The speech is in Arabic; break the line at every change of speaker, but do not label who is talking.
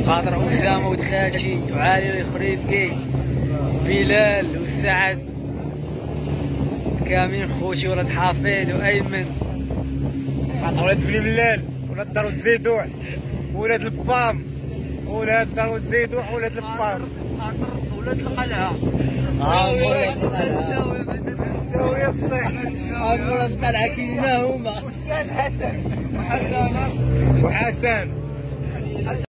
خاطر أسامة ودخاتشي وعالي الخريبكي بلال وسعد كاملين خوتي، ولاد حافظ وأيمن،
خاطر ولاد بني ملال، ولاد دارود زيدوح، ولاد البام، ولاد دارود زيدوح، ولاد البام،
ولاد القلعة،
ولاد القلعة،
الزاوية الصيف،
ولاد القلعة كيما هما،
وحسن